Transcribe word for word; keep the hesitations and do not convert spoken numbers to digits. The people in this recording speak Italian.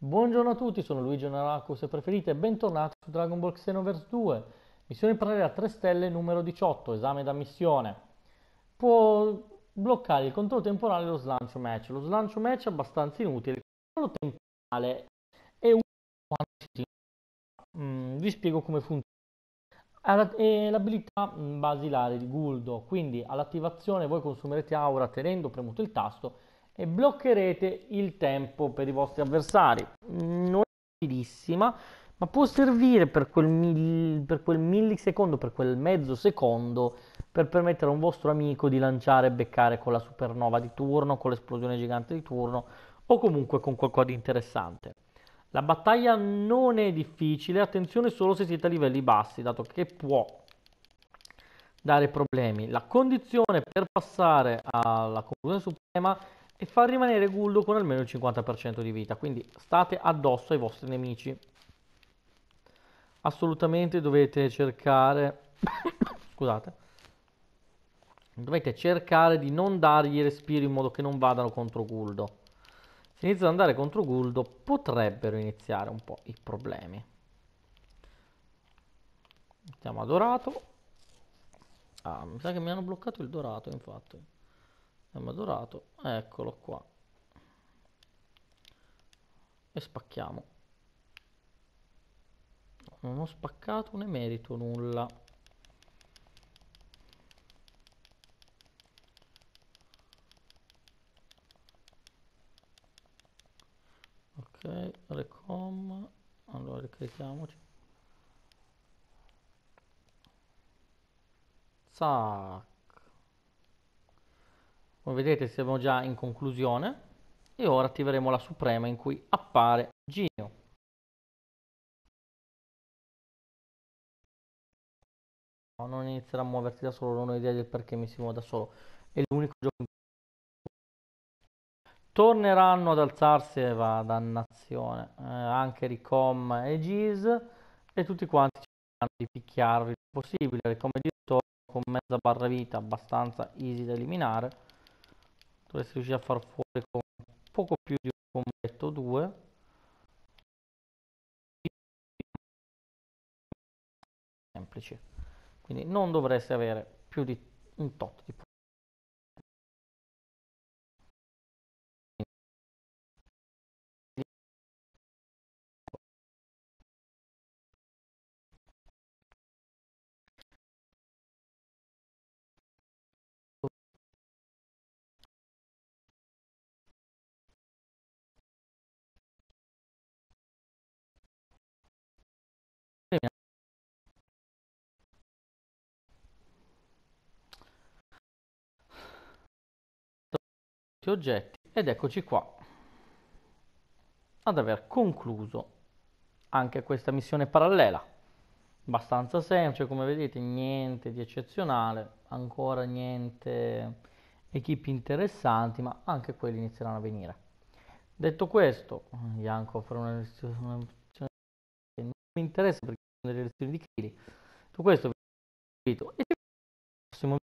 Buongiorno a tutti, sono Luigi Naraku, se preferite, e bentornati su Dragon Ball Xenoverse due. Missione parallela a tre stelle numero diciotto, esame da missione. Può bloccare il controllo temporale dello slancio match. Lo slancio match è abbastanza inutile. Il controllo temporale è utile quando si Mm, vi spiego come funziona. Ha la- È l'abilità mm, basilare di Guldo, quindi all'attivazione voi consumerete aura tenendo premuto il tasto e bloccherete il tempo per i vostri avversari. Non è utilissima, ma può servire per quel, mil- per quel millisecondo, per quel mezzo secondo, per permettere a un vostro amico di lanciare e beccare con la supernova di turno, con l'esplosione gigante di turno, o comunque con qualcosa di interessante. La battaglia non è difficile, attenzione solo se siete a livelli bassi, dato che può dare problemi. La condizione per passare alla conclusione suprema è far rimanere Guldo con almeno il cinquanta per cento di vita, quindi state addosso ai vostri nemici. Assolutamente dovete cercare, scusate, dovete cercare di non dargli respiro in modo che non vadano contro Guldo. Se iniziano ad andare contro Guldo potrebbero iniziare un po' i problemi. Mettiamo a Dorato. Ah, mi sa che mi hanno bloccato il Dorato, infatti. Mettiamo a Dorato, eccolo qua. E spacchiamo. Non ho spaccato, ne merito nulla. Ok, recom. Allora ricarichiamoci. Zac. Come vedete siamo già in conclusione. E ora attiveremo la suprema in cui appare Ginio. No, non inizierà a muoversi da solo, non ho idea del perché mi si muove da solo. È l'unico gioco in torneranno ad alzarsi, e va, dannazione, eh, anche Ricom e Giz e tutti quanti cercheranno di picchiarvi il più possibile. Ricom e Giz con mezza barra vita, abbastanza easy da eliminare. Dovreste riuscire a far fuori con poco più di un combatto o due. Semplici. Quindi non dovreste avere più di un tot di oggetti ed eccoci qua ad aver concluso anche questa missione parallela. Abbastanza semplice, come vedete, niente di eccezionale, ancora niente equip interessanti, ma anche quelli inizieranno a venire. Detto questo, Janko farà una lezione una lezione che non mi interessa perché sono delle lezioni di Kili. Tutto questo vi invito e ci vediamo al prossimo